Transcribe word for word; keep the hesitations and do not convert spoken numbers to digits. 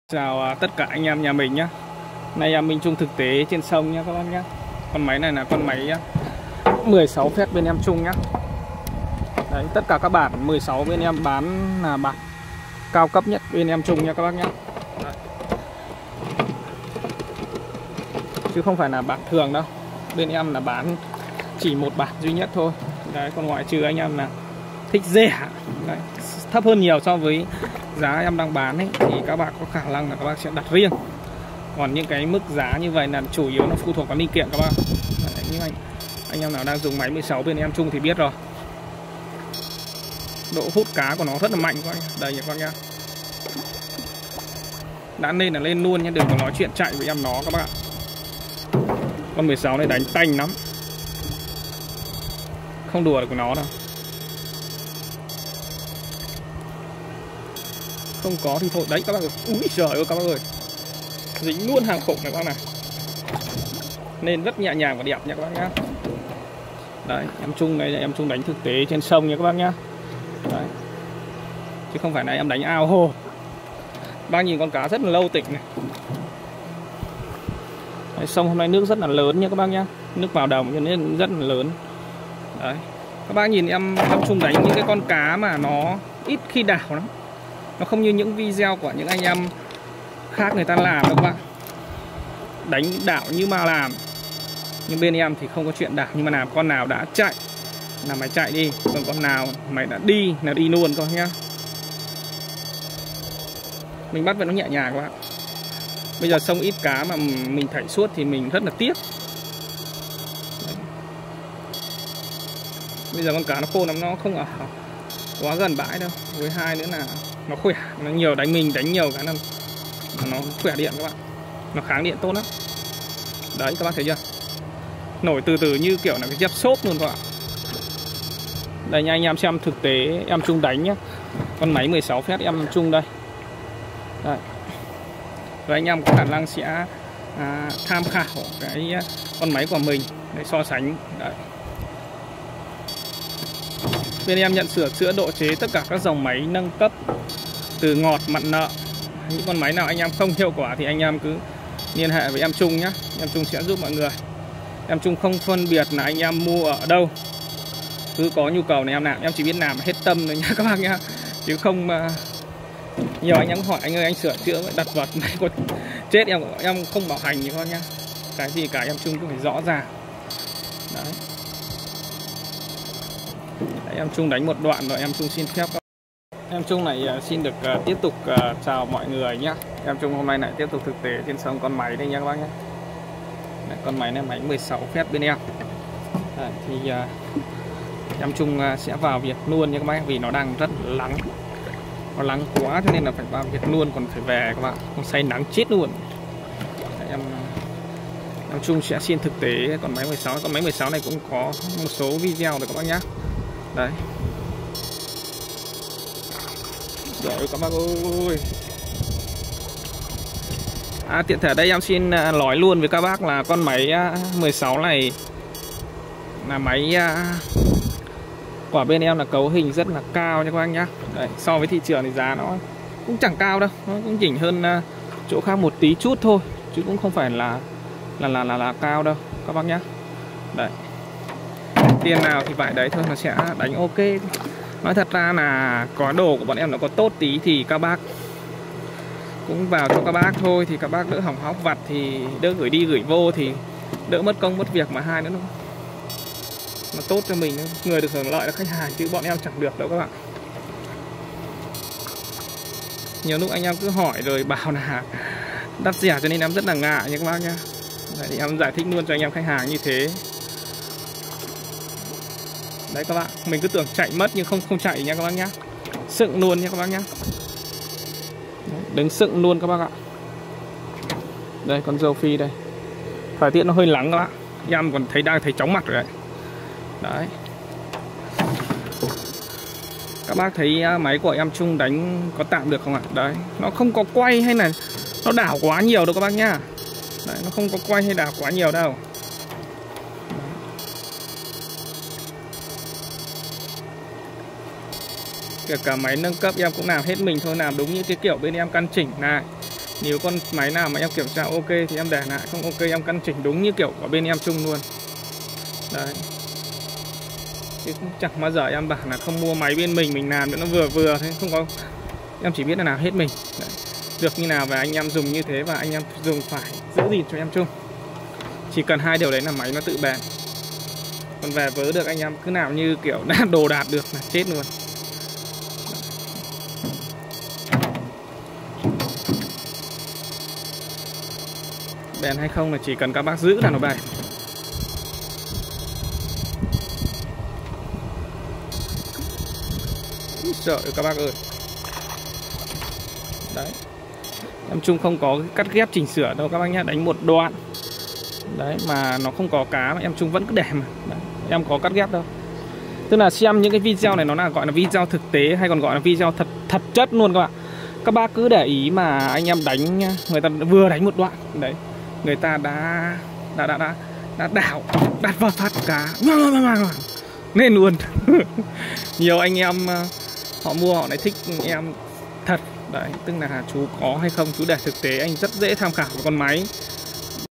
Chào tất cả anh em nhà mình nhé. Nay em Minh Trung thực tế trên sông nhé các bác nhé. Con máy này là con máy mười sáu phép bên em Trung nhé. Đấy, tất cả các bản mười sáu bên em bán là bản cao cấp nhất bên em Trung nha các bác nhé. Đấy. Chứ không phải là bản thường đâu. Bên em là bán chỉ một bản duy nhất thôi. Đấy, còn ngoại trừ anh em là thích rẻ. Đấy, thấp hơn nhiều so với giá em đang bán ấy, thì các bạn có khả năng là các bác sẽ đặt riêng. Còn những cái mức giá như vậy là chủ yếu nó phụ thuộc vào linh kiện các bác. Đấy, nhưng anh anh em nào đang dùng máy mười sáu bên em Trung thì biết rồi. Độ hút cá của nó rất là mạnh các bác. Đây nha các bác nhá. Đã lên là lên luôn nhé, đừng có nói chuyện chạy với em nó các bác ạ. Con mười sáu này đánh tanh lắm, không đùa được với nó đâu. Không có thì thôi. Đấy các bác ơi. Úi trời ơi các bác ơi, dính luôn hàng khủng này các bác này. Nên rất nhẹ nhàng và đẹp nha các bác nhá. Đấy, em Trung này em Trung đánh thực tế trên sông nha các bác nhá. Đấy, chứ không phải là em đánh ao hồ. Bác nhìn con cá rất là lâu tịch này. Đấy, sông hôm nay nước rất là lớn nha các bác nhá. Nước vào đồng cho nên rất là lớn. Đấy, các bác nhìn em em Trung đánh những cái con cá mà nó ít khi đảo lắm. Nó không như những video của những anh em khác người ta làm đâu các bạn. Đánh đảo như mà làm. Nhưng bên em thì không có chuyện đảo nhưng mà làm. Con nào đã chạy là mày chạy đi. Còn con nào mày đã đi là đi luôn thôi nhá. Mình bắt vẫn nó nhẹ nhàng các bạn. Bây giờ sông ít cá mà mình thảy suốt thì mình rất là tiếc. Đấy. Bây giờ con cá nó khô lắm, nó không ở quá gần bãi đâu. Với hai nữa là nó khỏe, nó nhiều đánh mình đánh nhiều cái là nó khỏe điện các bạn, nó kháng điện tốt lắm. Đấy các bác thấy chưa, nổi từ từ như kiểu là cái dép xốp luôn các bạn. Đây nha anh em xem thực tế em Trung đánh nhé. Con máy mười sáu phép em Trung đây. Đấy. Và anh em có khả năng sẽ à, tham khảo cái con máy của mình để so sánh. Đấy. Bên em nhận sửa chữa độ chế tất cả các dòng máy nâng cấp từ ngọt mặn nợ. Những con máy nào anh em không hiệu quả thì anh em cứ liên hệ với em Trung nhé. Em Trung sẽ giúp mọi người. Em Trung không phân biệt là anh em mua ở đâu, cứ có nhu cầu này em làm. Em chỉ biết làm hết tâm thôi nhá các bác nhá. Chứ không uh, nhiều anh em hỏi anh ơi anh sửa chữa đặt vật này có chết em em không bảo hành gì các bác nhá. Cái gì cả em Trung cũng phải rõ ràng. Đấy. Đấy, em Trung đánh một đoạn rồi em Trung xin phép các em Trung này uh, xin được uh, tiếp tục uh, chào mọi người nhé. Em Trung hôm nay lại tiếp tục thực tế trên sông con máy đây nha các bác nhé. Đấy, con máy này máy mười sáu phép bên em. Đấy, thì uh, em Trung uh, sẽ vào việc luôn nha các bác, vì nó đang rất lắng, nó lắng quá cho nên là phải vào việc luôn, còn phải về các bạn, không say nắng chết luôn. Đấy, em em Trung sẽ xin thực tế con máy mười sáu. Con máy mười sáu này cũng có một số video rồi các bác nhé. Đấy. Rồi các bác ơi. À, tiện thể đây em xin nói luôn với các bác là con máy mười sáu này là máy của bên em là cấu hình rất là cao nha các bác nhá. Đấy, so với thị trường thì giá nó cũng chẳng cao đâu, nó cũng chỉnh hơn chỗ khác một tí chút thôi, chứ cũng không phải là là là là, là cao đâu các bác nhá. Đấy. Tiền nào thì phải đấy thôi, nó sẽ đánh ok. Nói thật ra là có đồ của bọn em nó có tốt tí thì các bác cũng vào cho các bác thôi, thì các bác đỡ hỏng hóc vặt thì đỡ gửi đi gửi vô thì đỡ mất công mất việc, mà hai nữa nó, nó tốt cho mình, người được hưởng lợi là khách hàng chứ bọn em chẳng được đâu các bạn. Nhiều lúc anh em cứ hỏi rồi bảo là đắt rẻ cho nên em rất là ngại nha các bác nhá. Đấy, thì em giải thích luôn cho anh em khách hàng như thế. Đấy các bạn, mình cứ tưởng chạy mất nhưng không không chạy nha các bác nhá. Sựng luôn nha các bác nhá. Đấy, đứng sựng luôn các bác ạ. Đây con râu phi đây. Thời tiết nó hơi nắng các bác. Em còn thấy đang thấy chóng mặt rồi đấy. Đấy. Các bác thấy máy của em Trung đánh có tạm được không ạ? Đấy, nó không có quay hay là nó đảo quá nhiều đâu các bác nhá. Đấy, nó không có quay hay đảo quá nhiều đâu. Kể cả máy nâng cấp em cũng làm hết mình thôi, làm đúng như cái kiểu bên em căn chỉnh này. Nếu con máy nào mà em kiểm tra ok thì em để lại, không ok em căn chỉnh đúng như kiểu của bên em chung luôn. Đấy. Chứ cũng chẳng bao giờ em bảo là không mua máy bên mình, mình làm cho nó vừa vừa thế, không có. Em chỉ biết là làm hết mình. Đấy. Được như nào và anh em dùng như thế, và anh em dùng phải giữ gìn cho em chung. Chỉ cần hai điều đấy là máy nó tự bền. Còn về vớ được anh em cứ nào như kiểu đã đồ đạc được là chết luôn. Bền hay không là chỉ cần các bác giữ là nó bền. Sợ các bác ơi. Đấy. Em chung không có cắt ghép chỉnh sửa đâu các bác nhé. Đánh một đoạn. Đấy mà nó không có cá mà em chung vẫn cứ để mà. Đấy. Em có cắt ghép đâu. Tức là xem những cái video này nó là gọi là video thực tế, hay còn gọi là video thật thật chất luôn các bạn. Các bác cứ để ý mà anh em đánh, người ta vừa đánh một đoạn đấy, người ta đã đã đã đã, đã đảo đặt vào phát cá nên luôn. Nhiều anh em họ mua họ lại thích em thật đấy, tức là chú có hay không chú để thực tế, anh rất dễ tham khảo với con máy.